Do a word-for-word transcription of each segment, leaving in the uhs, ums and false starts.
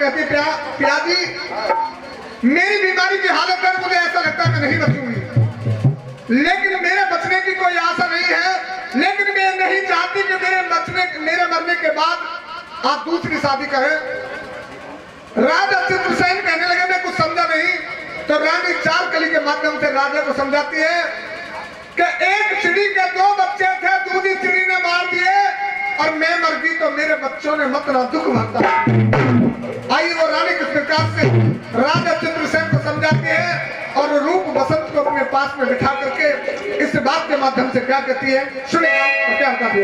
कहती पिताजी मेरी बीमारी की हालत है, मुझे ऐसा लगता है मैं नहीं बचूंगी, लेकिन मेरे बचने की कोई आशा नहीं है। लेकिन मैं नहीं चाहती कि मेरे बचने मेरे मरने के बाद आप दूसरी शादी करें। राजा चित्रसेन कहने लगे मैं कुछ समझा नहीं। तो रानी चार कली के माध्यम से राजा को समझाती है कि एक चिड़ी के दो बच्चे थे, दूसरी चिड़ी ने मार दिए और मैं मर गई तो मेरे बच्चों ने मतलब दुख भरता। आइए वो रानी किस प्रकार से राजा चित्रसेन को समझाती है और रूप बसंत को अपने पास में बिठा करके इस बात के माध्यम से क्या कहती है सुनिएगा और क्या कहती है।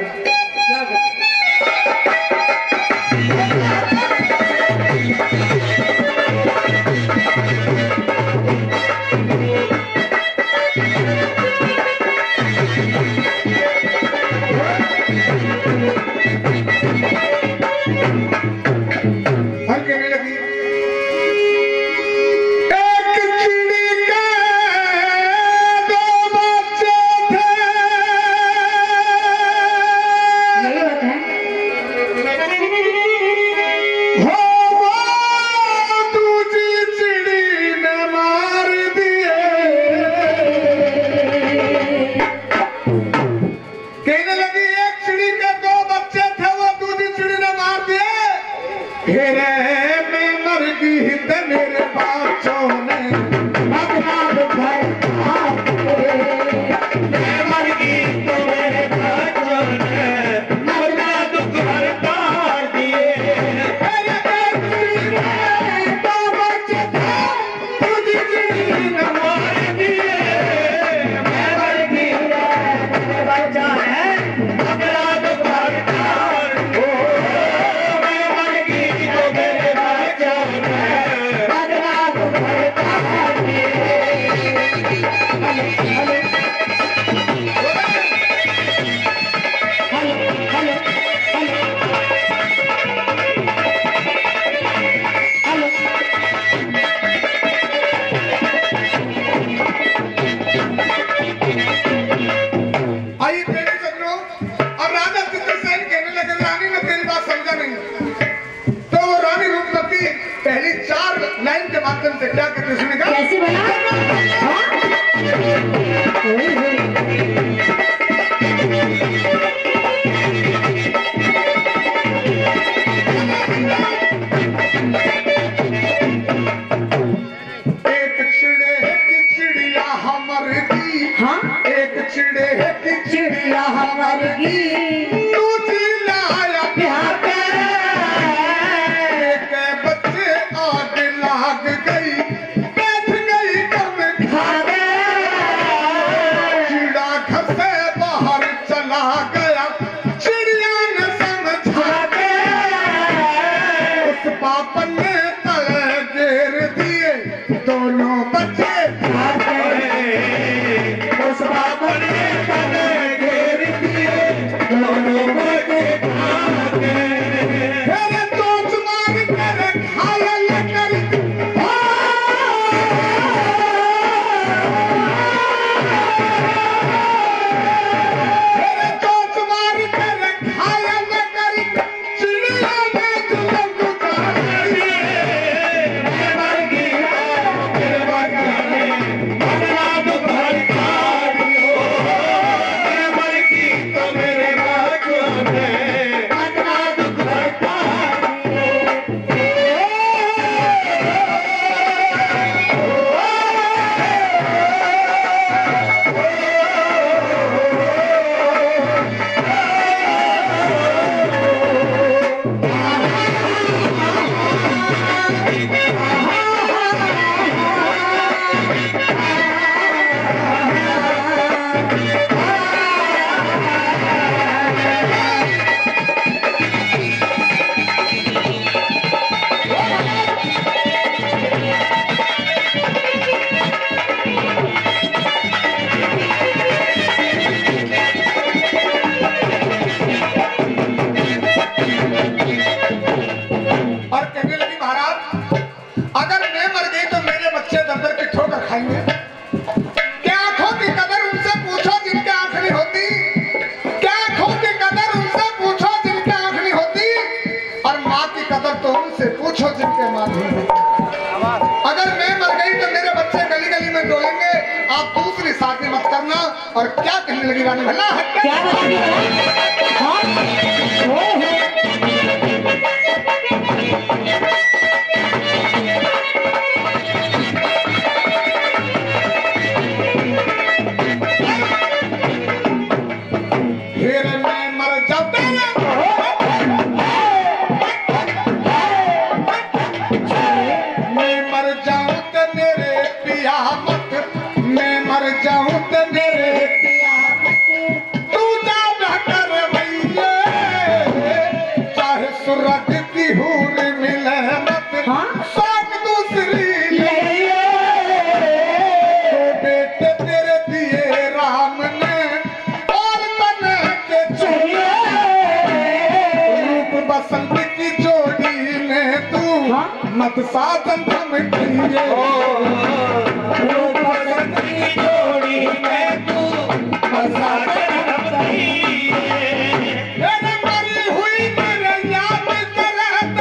पूछो जिनके और क्या कहने लगी रानी भला? क्या बताएगी हाँ? फिर मैं मर जाऊं मैं मर जाऊं तो मेरे पिया मत, मैं मर जाऊं तो मेरे पिया मत, तू जा बेहतर भैया चाहे सूरज की हूर मिले मत, शौक दूसरी ले तो बेटे तेरे दिए राम ने और तने के चाहिए रूप बसंत की जोड़ी में तू मत साधन थम दिए रूप बसंत की जोड़ी में तू मत साधन थम दिए। मेरे मरी हुई मेरे याद करत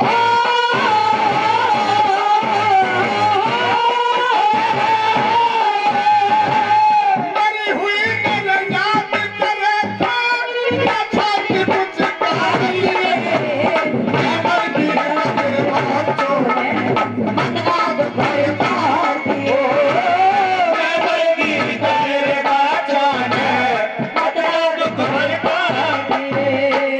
मरी हुई मेरे याद करत छाती कुछ काट लिए मर गई तेरे बच्चों मतवाद भरे पार दिए मैं बलगी तेरे बाचान मतवाद भरे पार दिए।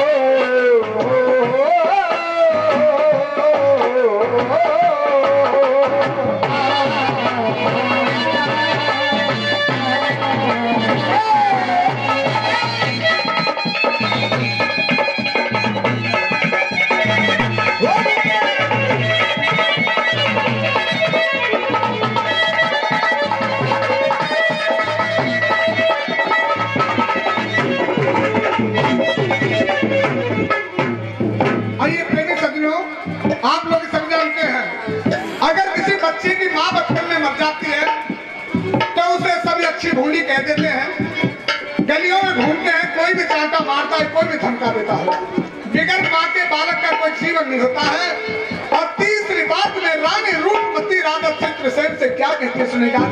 आइए प्रेमी सज्जनों, आप लोग सब जानते हैं अगर किसी बच्चे की माँ बचपन में मर जाती है तो उसे सभी अच्छी भूली कह देते हैं, गलियों में घूमते हैं, कोई भी चांटा मारता है, कोई भी धमका देता है, बिगड़ माँ के बालक का कोई जीवन नहीं होता है। और तीसरी बात में रानी रूपमती राधा चित्रसेन से क्या कहती है सुनेगा।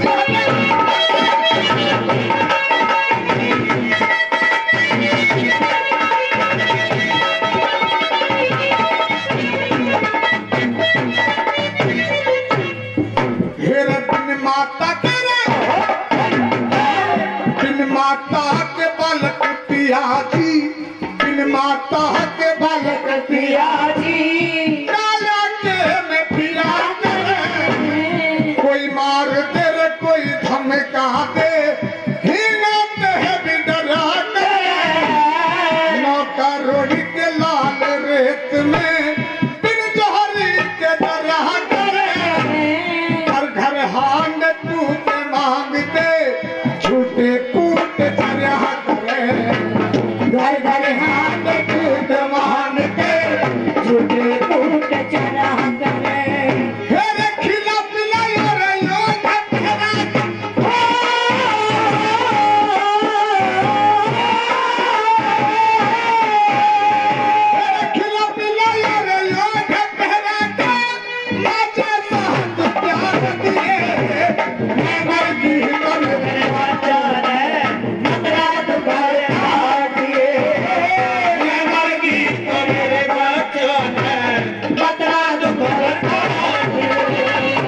माता के बिन माता के बालक पिया जी, बिन माता के बालक पिया जी काला के में फिरा करे, कोई मार दे रे कोई धमका दे, हिम्मत है भी डरा करे, नौका रोड़ी के लाल रेत में बिन जोहरी के डरा करे, हर घर हांड टूट मांगते झूठे कूट चरा करे, घर घर हाथ टूट मांगते झूठे कूट चरा करे। हेरे खिला पिलायो रे यो धपरा हेरे खिला पिलायो रे यो धपरा नाचे साथ प्यार दिए मैं मर गई मन में बाचान मतवाद भरे पार दिए मैं मर गई तेरे बाचान मतवाद भरे पार दिए।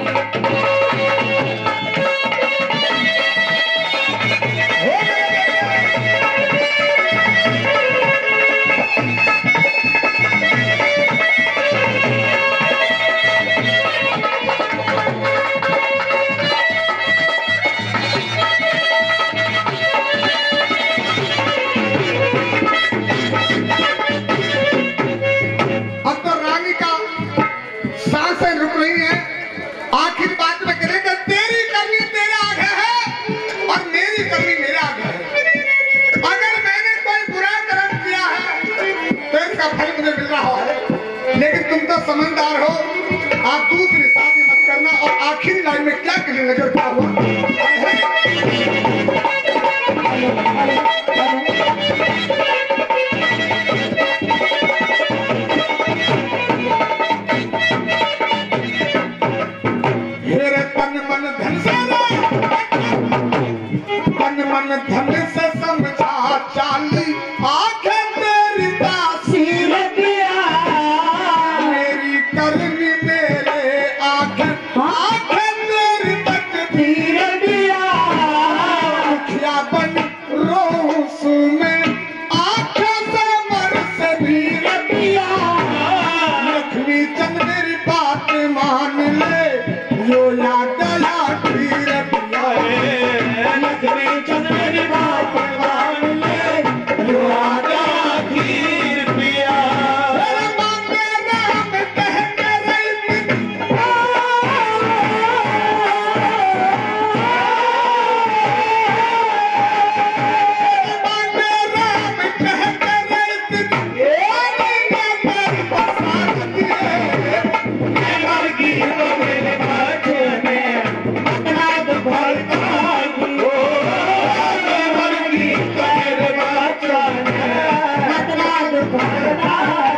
अब तो रानी का सांसें रुक रही हैं, आखिर बात में करेगा तेरी करनी तेरे आगे है और मेरी करनी मेरे आगे है। अगर मैंने कोई बुरा कर्म किया है तो इसका फल मुझे मिल रहा है, लेकिन तुम तो समझदार हो, आप दूसरी शादी मत करना। और आखिरी लाइन में क्या कहने लगे, क्या हुआ? हेरे तन मन धन से तन मन धन से समझा चाली आंखें तेरी दासी रतिया मेरी करनी मेरे आंखें आंखें तेरी तकदीर दिया क्या बन रोस में आंखें से बरस भी रतिया लक्ष्मी चंद मेरी बात मान ले यो याद आया फिर पिया लक्ष्मी चंद मेरी बात मान ले जो आजा खीर पिया तेरे मांगे राम कह के रही तेरे मांगे राम कह के रही तेरी तेरी बसात दिए मर की तो मेरे बचने अपना तो भरता हो मर की तो मेरे बचने अपना तो भरता